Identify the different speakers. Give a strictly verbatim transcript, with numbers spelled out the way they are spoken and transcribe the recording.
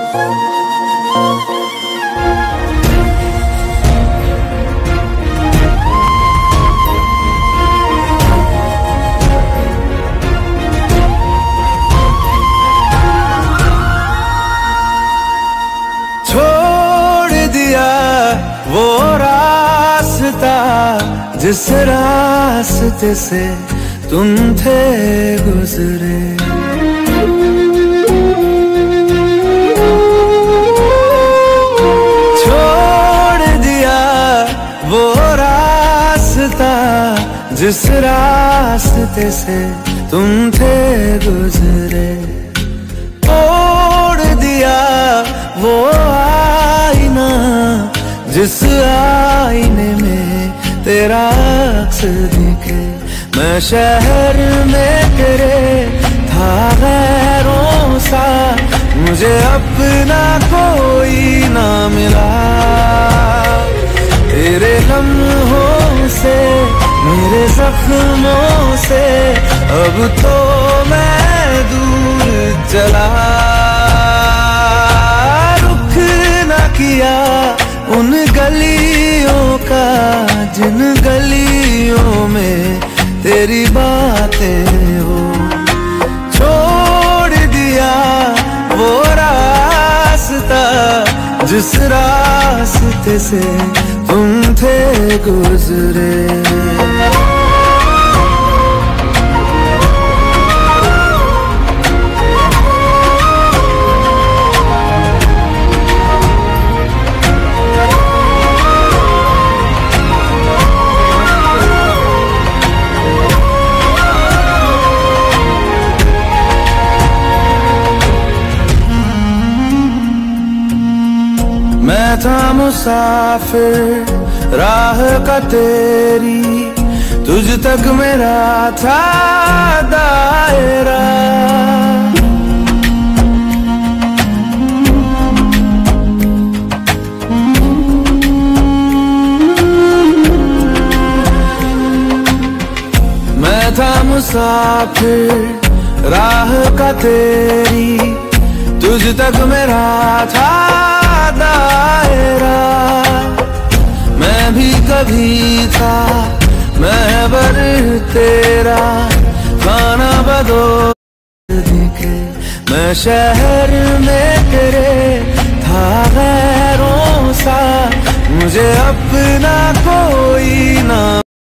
Speaker 1: वो रास्ता जिस रास्ते से तुम थे गुजरे, छोड़ दिया वो रास्ता जिस रास्ते से तुम थे गुजरे, तोड़ दिया वो आईना जिस आईने में तेरा अक्स दिखे। मैं शहर में तेरे था गैरों सा, मुझे अपना कोई ना मिला। तेरे लम्हों से मेरे जख्मों से अब तो मैं दूर चला। रुख न किया उन गलियों का जिन गलियों में तेरी बातें हो, छोड़ दिया वो रास्ता जिस रास्ते से तुम थे गुजरे। मैं था मुसाफिर राह का तेरी, तुझ तक मेरा था दायरा। मैं था मुसाफिर राह का तेरी, तुझ तक मेरा था दायरा। मैं भी कभी था महबर तेरा, खाना बदौल दिखे। मैं शहर में तेरे था गैरों सा, मुझे अपना कोई